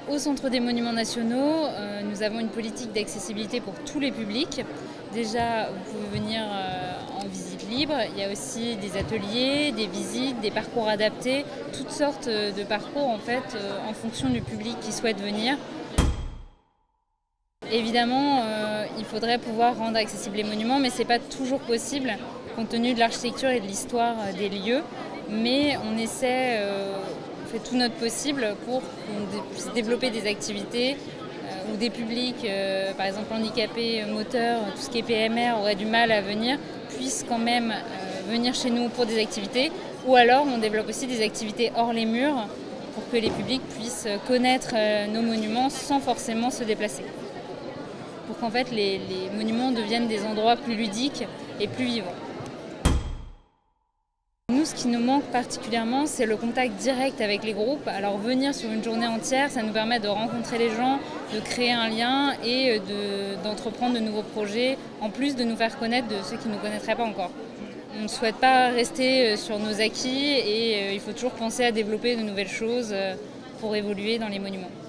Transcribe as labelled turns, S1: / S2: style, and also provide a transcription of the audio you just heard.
S1: Au Centre des Monuments Nationaux, nous avons une politique d'accessibilité pour tous les publics. Déjà, vous pouvez venir en visite libre. Il y a aussi des ateliers, des visites, des parcours adaptés, toutes sortes de parcours en fait, en fonction du public qui souhaite venir. Évidemment, il faudrait pouvoir rendre accessibles les monuments, mais ce n'est pas toujours possible compte tenu de l'architecture et de l'histoire des lieux. Mais on essaie, on fait tout notre possible pour qu'on puisse développer des activités où des publics, par exemple handicapés, moteurs, tout ce qui est PMR, auraient du mal à venir, puissent quand même venir chez nous pour des activités. Ou alors on développe aussi des activités hors les murs pour que les publics puissent connaître nos monuments sans forcément se déplacer. Pour qu'en fait les monuments deviennent des endroits plus ludiques et plus vivants. Nous, ce qui nous manque particulièrement, c'est le contact direct avec les groupes. Alors venir sur une journée entière, ça nous permet de rencontrer les gens, de créer un lien et d'entreprendre de nouveaux projets, en plus de nous faire connaître de ceux qui ne nous connaîtraient pas encore. On ne souhaite pas rester sur nos acquis et il faut toujours penser à développer de nouvelles choses pour évoluer dans les monuments.